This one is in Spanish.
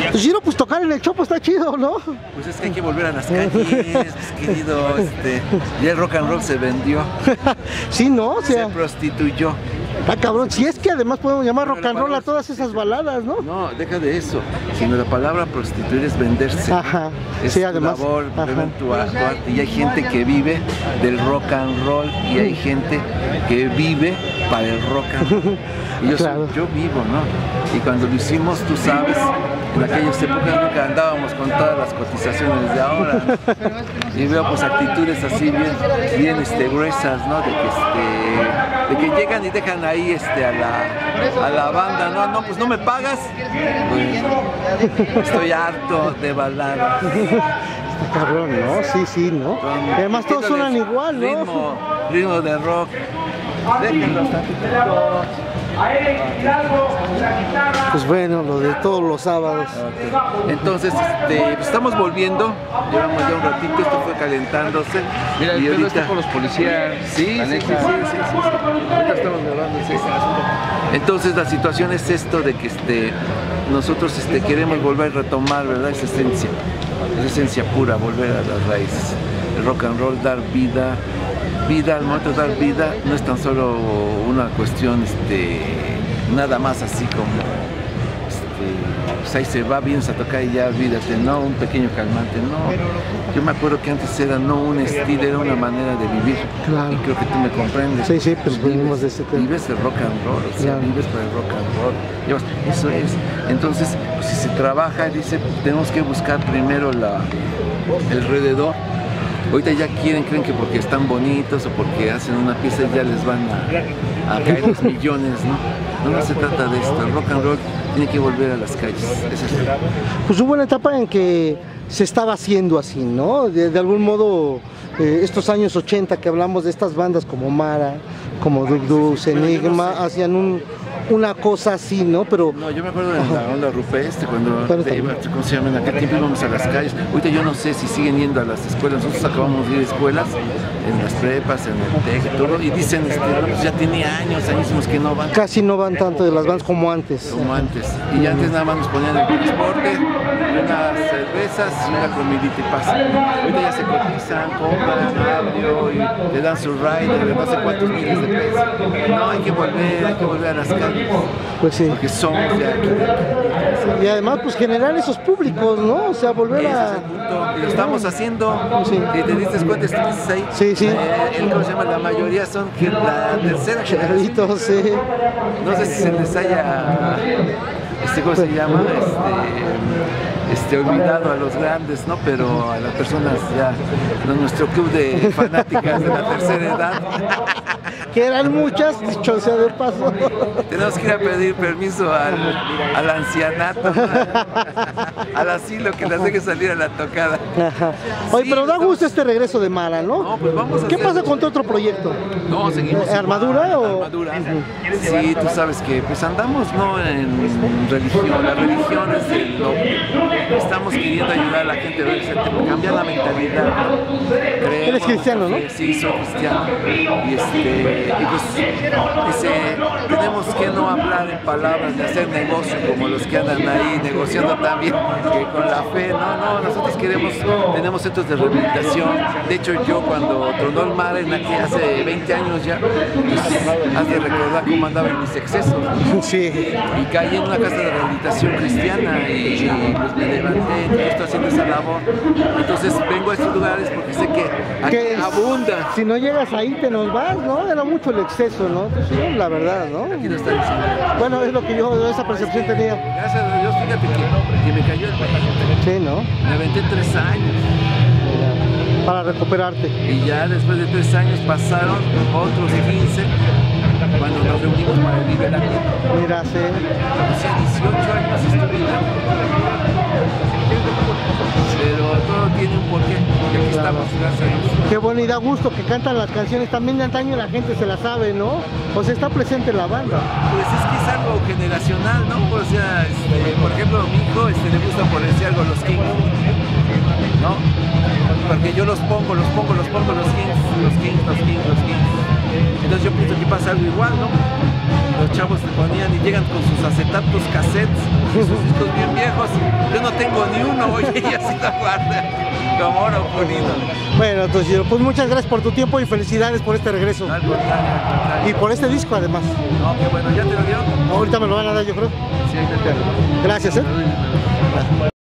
Pues Giro, pues tocar en el Chopo está chido, ¿no? Pues es que hay que volver a las calles, pues, querido, ya el rock and roll se vendió. Sí, ¿no? O sea, se prostituyó. Ah, cabrón, si es que además podemos llamar rock and roll a todas esas baladas, ¿no? No, deja de eso, sino la palabra prostituir es venderse. Ajá, es sí, tu además. labor, tu arte, y hay gente que vive del rock and roll y hay gente que vive para el rock and roll. Y yo vivo, ¿no? Y cuando lo hicimos, tú sabes, en aquellas épocas nunca andábamos con todas las cotizaciones de ahora, ¿no? Y veo pues actitudes así bien gruesas, ¿no? De que llegan y dejan ahí a la banda, no, pues no me pagas, pues, estoy harto de baladas. Está cabrón, ¿no? Sí, ¿no? Además todos suenan igual, ¿no? Ritmo de rock. Déjenlos tantito. Pues bueno, lo de todos los sábados. Okay. Entonces, pues estamos volviendo, llevamos ya un ratito, esto fue calentándose. Mira, y ahorita está con los policías. Sí. Ahorita estamos grabando ese asunto. Entonces la situación es esto de que nosotros queremos volver a retomar, ¿verdad? Esa esencia pura, volver a las raíces. El rock and roll, dar vida. Al momento de dar vida no es tan solo una cuestión nada más así como pues ahí se va, vienes a tocar y ya olvídate, no un pequeño calmante, no. Yo me acuerdo que antes era no un estilo, era una manera de vivir. Claro. Y creo que tú me comprendes. Sí, pues venimos de ese tema. Vives el rock and roll, o sea, vives para el rock and roll. Eso es. Entonces, pues, si se trabaja, dice, tenemos que buscar primero el alrededor. Ahorita ya creen que porque están bonitos o porque hacen una pieza ya les van a caer los millones, ¿no? No se trata de esto, el rock and roll tiene que volver a las calles. Pues hubo una etapa en que se estaba haciendo así, ¿no? De algún modo, estos años 80 que hablamos de estas bandas como Mara, como Duk, Enigma, hacían una cosa así, ¿no? Pero no, yo me acuerdo de la onda rupestre, cuando ¿cómo se llama? En aquel tiempo íbamos a las calles. Ahorita yo no sé si siguen yendo a las escuelas. Nosotros acabamos de ir a escuelas, en las prepas, en el TEC y todo, y dicen, pues ya tiene añísimos que no van. Casi no van tanto de las bandas como antes. Y ya antes nada más nos ponían el transporte, unas cervezas y una comidita y pasa. Ahorita ya se cotizan, compran audio y le dan su ride de no sé cuántos miles de pesos. No, hay que volver a las calles. Pues sí. Porque somos de aquí. Y además, pues generar esos públicos, ¿no? O sea, volver Y lo estamos haciendo. Sí. Y te diste cuenta, estuviste ahí. Sí. ¿Cómo se llama? La mayoría son la tercera generación. Sí. No sé si se les haya, ¿cómo se llama? Olvidado a los grandes, ¿no? Pero a las personas ya, nuestro club de fanáticas de la tercera edad. Que eran muchas, dicho sea de paso. Tenemos que ir a pedir permiso al ancianato, al asilo, que las deje salir a la tocada. Ajá. Oye, sí, pero da gusto este regreso de Mara, ¿no? No, pues vamos a ¿Qué pasa con tu otro proyecto? No, seguimos ¿Armadura igual, o...? Armadura. Sí, tú sabes que pues andamos no en religión, la religión es el nombre. Estamos queriendo ayudar a la gente a cambiar la mentalidad, ¿no? ¿Eres cristiano, no? Sí, soy cristiano. Y pues tenemos que no hablar en palabras de hacer negocio como los que andan ahí negociando también que con la fe. No, nosotros tenemos centros de rehabilitación. De hecho, yo cuando tronó el mar aquí hace 20 años ya, pues, has de recordar cómo andaba en mis excesos. Sí. Y caí en una casa de rehabilitación cristiana y pues me levanté, y estoy haciendo esa labor. Entonces vengo a estos lugares porque sé que aquí abunda. Si no llegas ahí te nos vas, ¿no? Era mucho el exceso, ¿no? Pues, sí, la verdad, ¿no? Aquí no está diciendo. Bueno, es lo que yo, esa percepción tenía. Gracias a Dios, fíjate que me cayó el paciente. Sí, ¿no? Me aventé 3 años. Para recuperarte. Y ya después de 3 años pasaron otros 15 cuando nos reunimos para el liberamiento. Mira, sí. O sea, 18 años estuve pero todo tiene un porqué. Y aquí estamos, gracias a Dios. Qué bueno, y da gusto que cantan las canciones. También de antaño la gente se la sabe, ¿no? O sea, está presente la banda. Pues es que es algo generacional, ¿no? O sea, por ejemplo, a mi hijo le gusta por decir algo los Kings, ¿no? Porque yo los pongo, los Kings. Entonces yo pienso que pasa algo igual, ¿no? Los chavos se ponían y llegan con sus acetatos, cassettes, sus discos bien viejos. Yo no tengo ni uno, oye, y así lo guarda, como oro pulido. Bueno, Toshiro, pues muchas gracias por tu tiempo y felicidades por este regreso. No, al contrario. Y por este disco además. No, qué bueno, ¿ya te lo dieron? Ahorita me lo van a dar, yo creo. Sí, ahí te lo. Gracias,